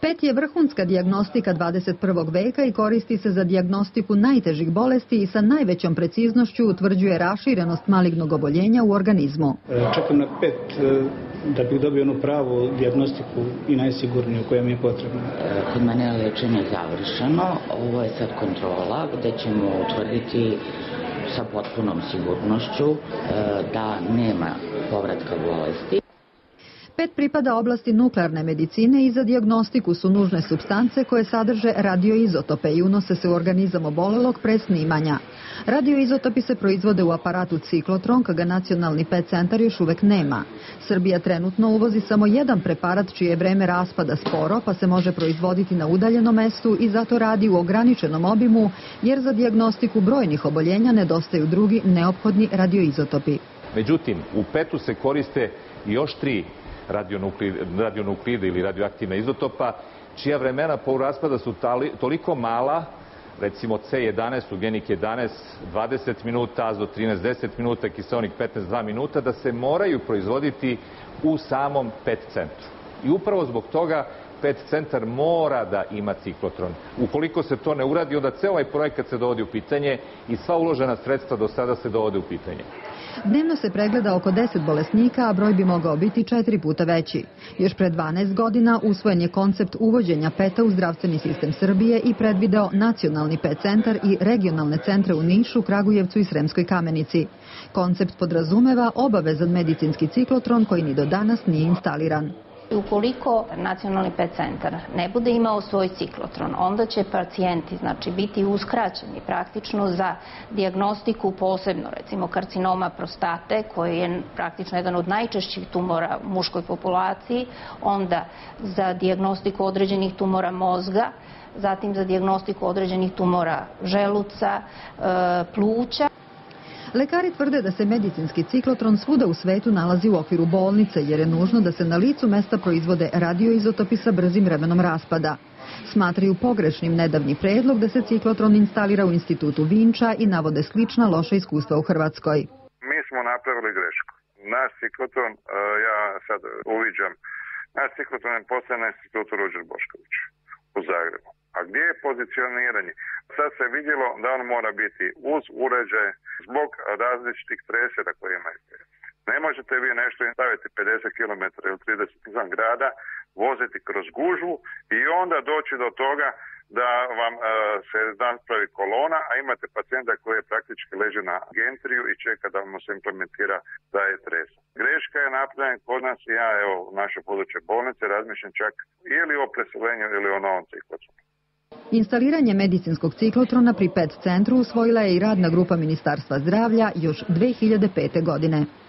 PET je vrhunska dijagnostika 21. veka i koristi se za dijagnostiku najtežih bolesti i sa najvećom preciznošću utvrđuje raširenost malignog oboljenja u organizmu. Čekam na PET da bih dobio onu pravu dijagnostiku i najsigurniju koja mi je potrebna. Kod mene je lečenje završeno, ovo je sad kontrola gde ćemo utvrditi sa potpunom sigurnošću da nema povratka bolesti. PET pripada oblasti nuklearne medicine i za dijagnostiku su nužne supstance koje sadrže radioizotope i unose se u organizam obolelog pre snimanja. Radioizotopi se proizvode u aparatu ciklotron, ga nacionalni PET centar još uvek nema. Srbija trenutno uvozi samo jedan preparat čije je vreme raspada sporo, pa se može proizvoditi na udaljenom mestu i zato radi u ograničenom obimu, jer za dijagnostiku brojnih oboljenja nedostaju drugi neophodni radioizotopi. Međutim, u PET-u se koriste još 3 radionuklide ili radioaktivna izotopa, čija vremena poluraspada su toliko mala, recimo C11, ugljenik 11, 20 minuta, azot 13, 10 minuta, kiseonik 15, 2 minuta, da se moraju proizvoditi u samom PET centru. I upravo zbog toga PET centar mora da ima ciklotron. Ukoliko se to ne uradi, onda ceo ovaj projekat se dovodi u pitanje i sva uložena sredstva do sada se dovode u pitanje. Dnevno se pregleda oko 10 bolesnika, a broj bi mogao biti 4 puta veći. Još pre 12 godina usvojen je koncept uvođenja PET-a u zdravstveni sistem Srbije i predvideo nacionalni PET centar i regionalne centre u Nišu, Kragujevcu i Sremskoj Kamenici. Koncept podrazumeva obavezan medicinski ciklotron koji ni do danas nije instaliran. Ukoliko nacionalni PET centar ne bude imao svoj ciklotron, onda će pacijenti biti uskraćeni praktično za dijagnostiku, posebno recimo karcinoma prostate, koji je praktično jedan od najčešćih tumora u muškoj populaciji, onda za dijagnostiku određenih tumora mozga, zatim za dijagnostiku određenih tumora želuca, pluća. Lekari tvrde da se medicinski ciklotron svuda u svetu nalazi u okviru bolnice, jer je nužno da se na licu mesta proizvode radioizotopi sa brzim vremenom raspada. Smatraju pogrešnim nedavni predlog da se ciklotron instalira u institutu Vinča i navode slična loša iskustva u Hrvatskoj. Mi smo napravili grešku. Naš ciklotron, ja sad uviđam, naš ciklotron je postojan na institutu Ruđer Bošković u Zagrebu. A gdje je pozicioniranje? Sad se vidjelo da on mora biti uz uređaj zbog različitih tresera koje imaju. Ne možete vi nešto staviti 50 km ili 30 izvan grada, voziti kroz gužvu i onda doći do toga da vam se napravi kolona, a imate pacijenta koji je praktički leži na gentriju i čeka da mu se implementira da je tres. Greška je napravljena kod nas i ja u našoj područje bolnice razmišljam čak ili o preselenju ili o novom ciklotronu. Instaliranje medicinskog ciklotrona pri PET centru usvojila je i radna grupa Ministarstva zdravlja još 2005. godine.